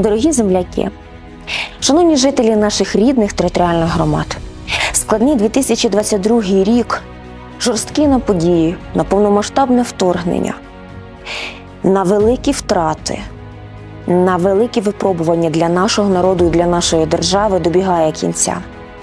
Дорогі земляки, шановні жителі наших рідних територіальних громад, складний 2022 рік, жорсткі на події, на повномасштабне вторгнення, на великі втрати, на великі випробування для нашого народу і для нашої держави добігає кінця.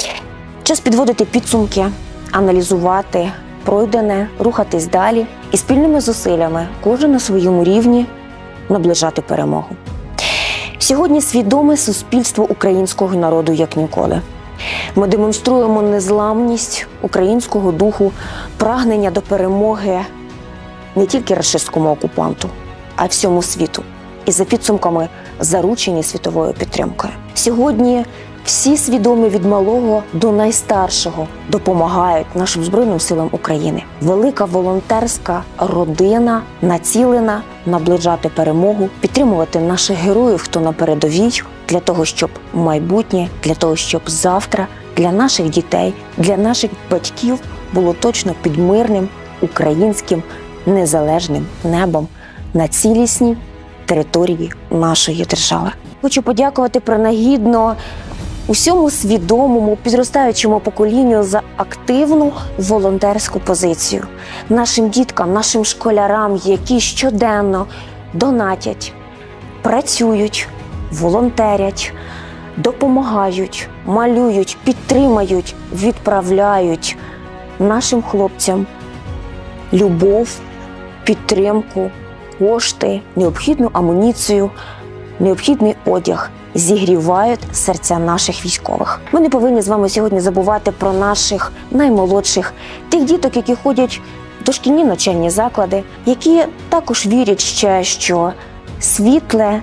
Час підводити підсумки, аналізувати пройдене, рухатись далі і спільними зусиллями, кожен на своєму рівні, наближати перемогу. Сьогодні свідоме суспільство українського народу як ніколи. Ми демонструємо незламність українського духу, прагнення до перемоги не тільки рашистському окупанту, а й всьому світу. І за підсумками заручені світовою підтримкою. Сьогодні всі свідомі від малого до найстаршого допомагають нашим Збройним силам України. Велика волонтерська родина націлена наближати перемогу, підтримувати наших героїв, хто на передовій, для того, щоб майбутнє, для того, щоб завтра для наших дітей, для наших батьків було точно під мирним, українським, незалежним небом на цілісній території нашої держави. Хочу подякувати принагідно усьому свідомому, підростаючому поколінню за активну волонтерську позицію. Нашим діткам, нашим школярам, які щоденно донатять, працюють, волонтерять, допомагають, малюють, підтримають, відправляють нашим хлопцям любов, підтримку, кошти, необхідну амуніцію, необхідний одяг, зігрівають серця наших військових. Ми не повинні з вами сьогодні забувати про наших наймолодших, тих діток, які ходять в дошкільні навчальні заклади, які також вірять ще, що світле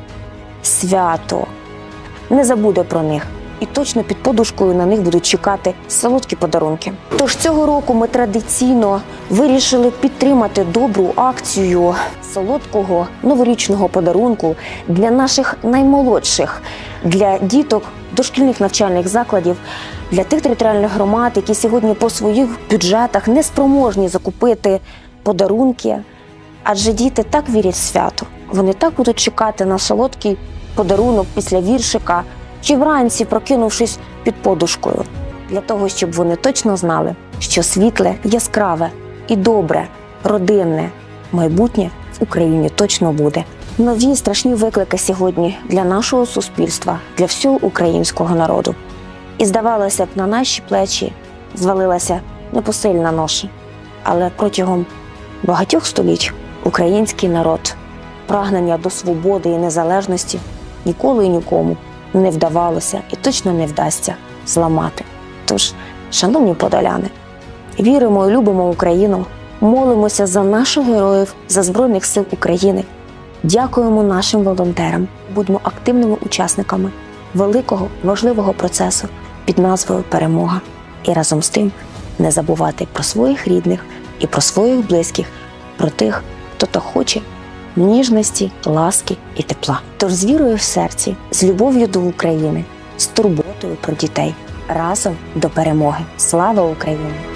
свято не забуде про них. І точно під подушкою на них будуть чекати солодкі подарунки. Тож цього року ми традиційно вирішили підтримати добру акцію солодкого новорічного подарунку для наших наймолодших, для діток дошкільних навчальних закладів, для тих територіальних громад, які сьогодні по своїх бюджетах не спроможні закупити подарунки. Адже діти так вірять в свято. Вони так будуть чекати на солодкий подарунок після віршика, чи вранці, прокинувшись під подушкою, для того, щоб вони точно знали, що світле, яскраве і добре, родинне майбутнє в Україні точно буде. Нові страшні виклики сьогодні для нашого суспільства, для всього українського народу. І здавалося б, на наші плечі звалилася непосильна ноша. Але протягом багатьох століть український народ прагнення до свободи і незалежності ніколи і нікому не вдавалося і точно не вдасться зламати. Тож, шановні подоляни, віримо і любимо Україну, молимося за наших героїв, за Збройних сил України, дякуємо нашим волонтерам, будемо активними учасниками великого, важливого процесу під назвою «Перемога». І разом з тим не забувати про своїх рідних і про своїх близьких, про тих, хто то хоче ніжності, ласки і тепла. Тож з вірою в серці, з любов'ю до України, з турботою про дітей, разом до перемоги. Слава Україні!